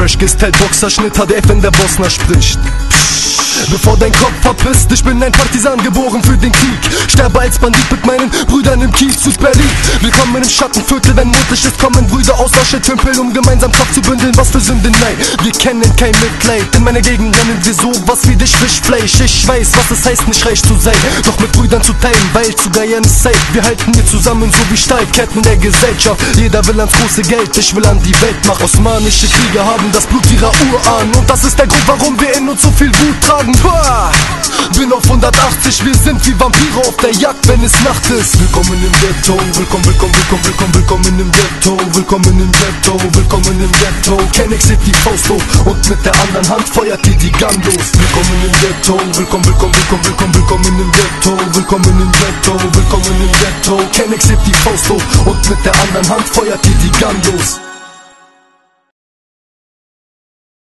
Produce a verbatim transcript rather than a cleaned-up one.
Fresh gestylt, Boxerschnitt, H D F, wenn der Bosner spricht. Bevor dein Kopf verpisst, ich bin ein Partisan, geboren für den Krieg. Sterbe als Bandit mit meinen Brüdern im Kiez zu Berlin. Willkommen im Schattenviertel, wenn möglich ist, kommen Brüder aus Aschetümpel, um gemeinsam Kraft zu bündeln. Was für Sünden, nein, wir kennen kein Mitleid. In meiner Gegend nennen wir sowas wie dich Fischfleisch. Ich weiß, was es heißt, nicht reich zu sein, doch mit Brüdern zu teilen, weil zu geiern ist safe. Wir halten hier zusammen, so wie Stahlketten der Gesellschaft. Jeder will ans große Geld, ich will an die Welt machen. Osmanische Krieger haben das Blut ihrer Urahnen, und das ist der Grund, warum wir in uns so viel Wut tragen. Bah! Bin auf hundertachtzig, wir sind wie Vampire auf der Jagd, wenn es Nacht ist. Willkommen im Ghetto, willkommen, willkommen, willkommen, willkommen, willkommen im Ghetto, willkommen im Ghetto, willkommen im Ghetto. Kennex hebt die Faust hoch und mit der anderen Hand feuert ihr die Gun los. Willkommen im Ghetto, willkommen, willkommen, willkommen, willkommen, willkommen im Ghetto, willkommen im Ghetto, willkommen im Ghetto. Kennex hebt die Faust hoch und mit der anderen Hand feuert ihr die Gun los.